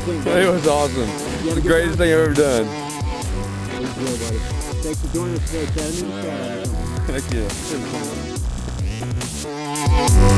think, buddy? It was awesome. It's the greatest thing I've ever done. It was good, buddy. Thanks for joining us today, Chad. Heck yeah.